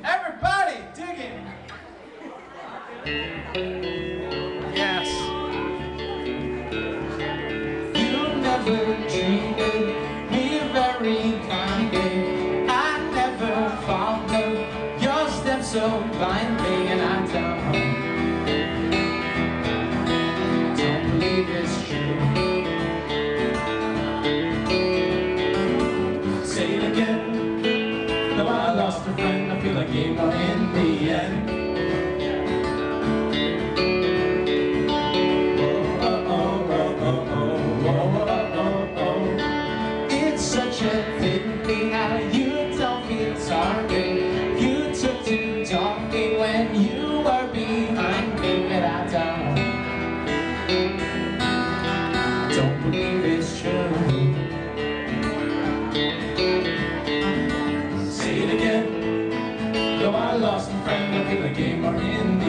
Everybody, dig it! Yes. You never treated me very kindly. I never followed your steps so blindly, and I don't believe it's true. Say it again. Though I lost a friend, I feel like gave up in the end. It's such a pity how you don't feel sorry. You took to talking when you were behind me, but I don't believe it's true. Say it again. Though I lost a friend, I feel like a gamer in